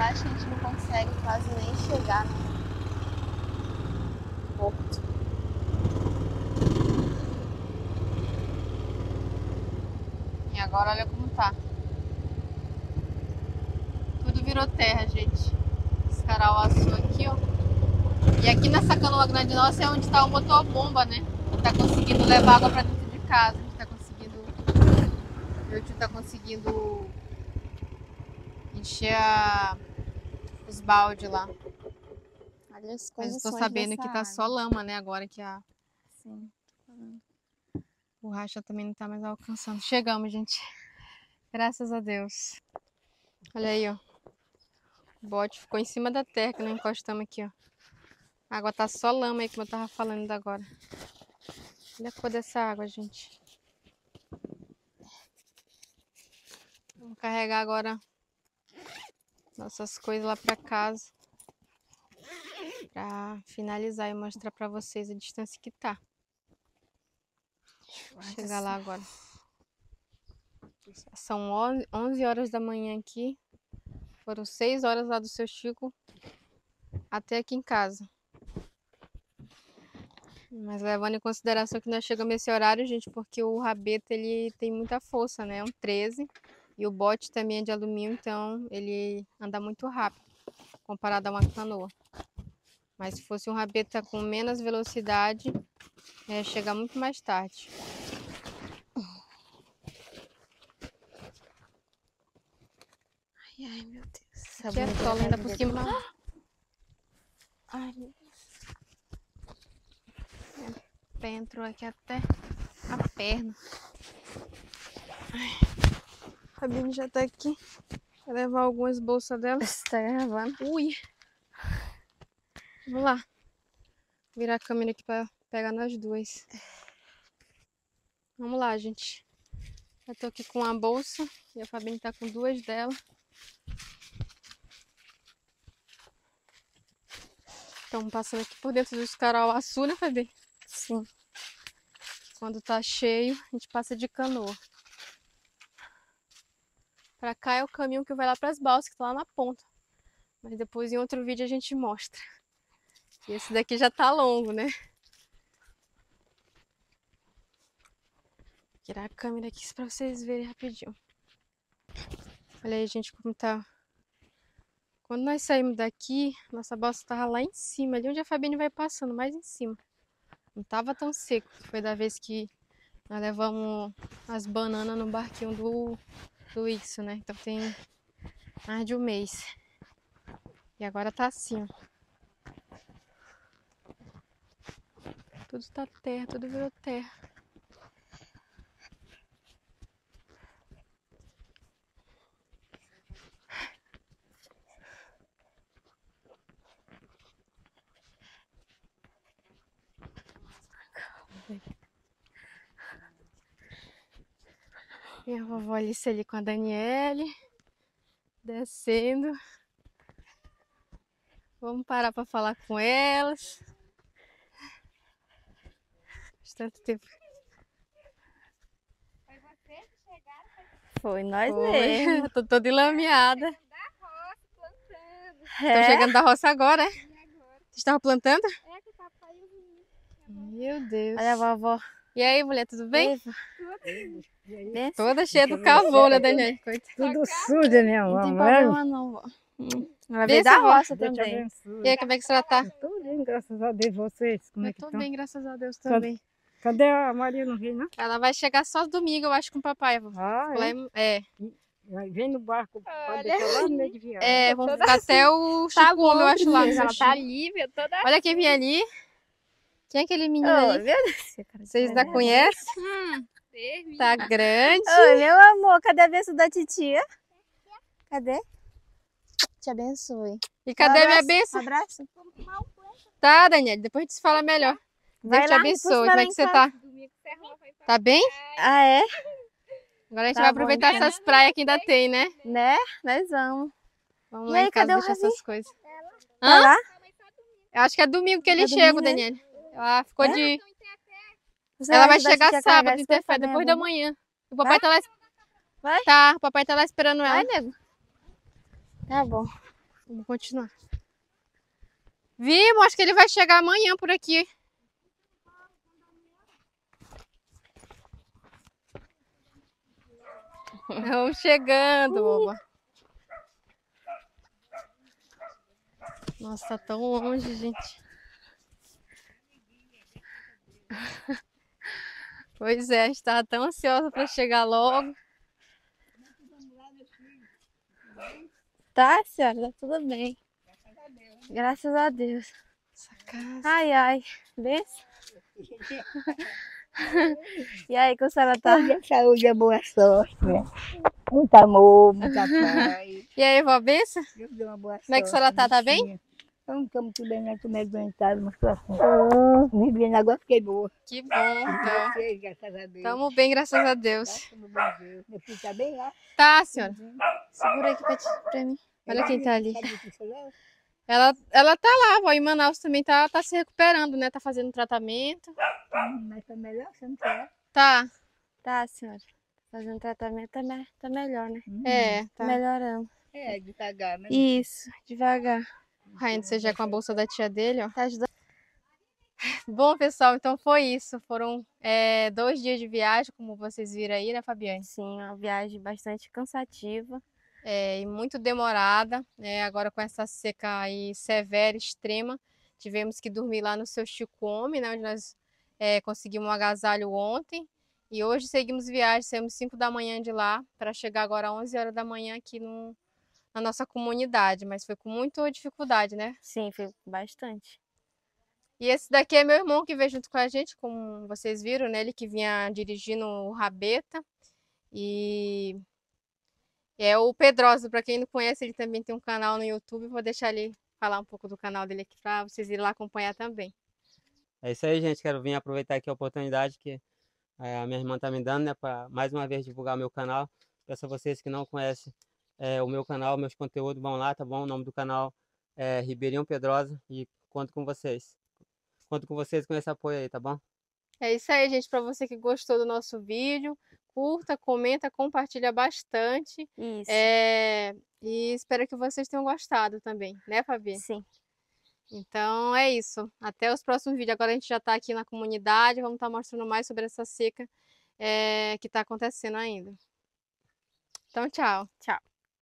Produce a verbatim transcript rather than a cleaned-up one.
baixo, a gente não consegue quase nem chegar no porto. E agora olha como tá. Tudo virou terra, gente. Esse carauaçu aqui, ó. E aqui nessa canoa grande nossa é onde tá o motor bomba, né? Tá conseguindo levar água pra dentro de casa. A gente tá conseguindo... Meu tio tá conseguindo encher a... os baldes lá. Olha as Mas eu tô condições sabendo dessa que tá água. só lama, né? Agora que a Sim. borracha também não tá mais alcançando. Chegamos, gente. Graças a Deus. Olha aí, ó. O bote ficou em cima da terra, que nós encostamos aqui, ó. A água tá só lama aí, como eu tava falando ainda agora. Olha a cor dessa água, gente. Vamos carregar agora nossas coisas lá pra casa. Pra finalizar e mostrar pra vocês a distância que tá. Vou chegar lá agora. São onze horas da manhã aqui. Foram seis horas lá do seu Chico até aqui em casa. Mas levando em consideração que nós chegamos nesse horário, gente, porque o rabeta ele tem muita força, né? É um treze. E o bote também é de alumínio, então ele anda muito rápido comparado a uma canoa. Mas se fosse um rabeta com menos velocidade, ia chegar muito mais tarde. Ai, ai, meu Deus. Aqui é sola ainda por cima. Ai, meu Deus. O pé entrou aqui até a perna. Ai. A Fabine já tá aqui. Vou levar algumas bolsas dela. Você tá gravando? Ui! Vamos lá. Virar a câmera aqui pra pegar nós duas. Vamos lá, gente. Eu tô aqui com uma bolsa e a Fabine tá com duas dela. Estamos passando aqui por dentro dos carauaçu, né, Fabine? Sim. Quando tá cheio, a gente passa de canoa. Pra cá é o caminho que vai lá pras balsas, que tá lá na ponta. Mas depois em outro vídeo a gente mostra. E esse daqui já tá longo, né? Vou tirar a câmera aqui pra vocês verem rapidinho. Olha aí, gente, como tá. Quando nós saímos daqui, nossa balsa tava lá em cima, ali onde a Fabine vai passando, mais em cima. Não tava tão seco. Foi da vez que nós levamos as bananas no barquinho do, do Ixo, né? Então tem mais de um mês. E agora tá assim, ó. Tudo tá terra, tudo virou terra. E a vovó Alice ali com a Daniele, descendo. Vamos parar para falar com elas. Faz tanto tempo. Foi vocês que chegaram? Foi nós Foi. mesmo. Tô toda enlameada. Da roça, plantando. Tô É? chegando da roça agora, é? E agora? Vocês estavam plantando? É que o papai e o menino. Meu Deus. Olha a vovó. E aí, mulher, tudo bem? Eva. Bem, Toda cheia do cavô, né, Daniele? Tudo suja, minha não tem mão. problema não, vó. Ela veio Benção, da vó. roça Deus te também. abençoe. E aí, como é que a senhora tá? Tudo bem, graças a Deus. Vocês, como Eu é que tô estão? bem, graças a Deus Cadê? também. Cadê a Maria? Não veio, não? Ela vai chegar só domingo, eu acho, com o papai. Vó. Ah, Lá é? em- É, Vai- Vem no barco, Olha pode deixar lá no meio de viagem. é, vamos ficar até o Tá Chico, bom, eu acho lá. princesa, no ela seu tá Chico. Lívia, toda. Olha quem vem ali. Quem é aquele menino Oi, ali? meu Deus. Vocês ainda conhecem? verde. Tá grande. Oi, meu amor. Cadê a bênção da titia? Cadê? Te abençoe. E cadê Um minha abraço, bênção? um abraço. Tá, Daniela, depois a gente se fala melhor. Vai Deus te lá, abençoe. depois Como vai lá é que em você casa. tá? Domingo Serra vai pra Tá bem? Ah, é? Agora a gente Tá vai bom, aproveitar então. essas praias que ainda tem, né? Né? Nós vamos. Vamos E lá aí, em casa cadê o deixar Ravi? essas coisas. Tá Hã? lá? Eu acho que é domingo que ele É chega, domingo, né? Daniela. Ela ficou É? de... Você Ela vai ajudar a chegar titia a sábado, carregar em as coisas Interfé, também, depois da amor? manhã. O papai Vai? tá lá... Vai? Tá, o papai tá lá esperando ela. Vai, nego. Tá bom. Vamos continuar. Vimos, acho que ele vai chegar amanhã por aqui. Vamos chegando, boba. Nossa, tá tão longe, gente. Pois é, a gente tava tão ansiosa para chegar logo. Tá, senhora, tá tudo bem. Graças a Deus. Essa casa. Ai, ai. Benção. E aí, como a senhora tá? Muita saúde, boa sorte, né? Muito amor, muita paz. E aí, vó Benção? Deus dê uma boa sorte. Como é que a senhora tá? Tá bem? Eu não estou muito bem, não. Estou meio adoentada, mas estou assim. Vivendo agora, fiquei boa. Que bom, então. Vocês, graças a Deus. Tamo bem, graças a Deus. Graças a bom Deus. Meu filho tá bem lá? Tá, senhora. Segura aqui pra, ti- pra mim. Olha quem tá ali. Sabe o que isso é? Ela, ela tá lá, vó, em Manaus também tá, tá se recuperando, né? Tá fazendo tratamento. Hum, Mas tá melhor, você não quer? Tá, Tá, senhora. Fazendo tratamento tá, me- tá melhor, né? é, Tá tá. melhorando. É, devagar, mas... Isso, devagar. Raindo, você já com a bolsa da tia dele, ó. Tá ajudando. Bom, pessoal, então foi isso. Foram é, dois dias de viagem, como vocês viram aí, né, Fabiane? Sim, uma viagem bastante cansativa. É, e muito demorada, né? Agora com essa seca aí severa, extrema, tivemos que dormir lá no seu Chico Homem, né? Onde nós é, conseguimos um agasalho ontem. E hoje seguimos viagem, saímos cinco da manhã de lá, para chegar agora às onze horas da manhã aqui no, na nossa comunidade. Mas foi com muita dificuldade, né? Sim, foi bastante. E esse daqui é meu irmão que veio junto com a gente, como vocês viram, né? Ele que vinha dirigindo o Rabeta. E é o Pedroso, para quem não conhece, ele também tem um canal no YouTube. Vou deixar ele falar um pouco do canal dele aqui para vocês irem lá acompanhar também. É isso aí, gente. Quero vir aproveitar aqui a oportunidade que eh, a minha irmã tá me dando, né, para mais uma vez divulgar o meu canal. Peço a vocês que não conhecem eh, o meu canal, meus conteúdos, vão lá, tá bom? O nome do canal é Ribeirinho Pedrosa e conto com vocês. Conto com vocês com esse apoio aí, tá bom? É isso aí, gente. Para você que gostou do nosso vídeo, curta, comenta, compartilha bastante. Isso. É, E espero que vocês tenham gostado também, né, Fabi? Sim. Então é isso. Até os próximos vídeos. Agora a gente já está aqui na comunidade. Vamos estar mostrando mais sobre essa seca é, que está acontecendo ainda. Então, tchau. Tchau.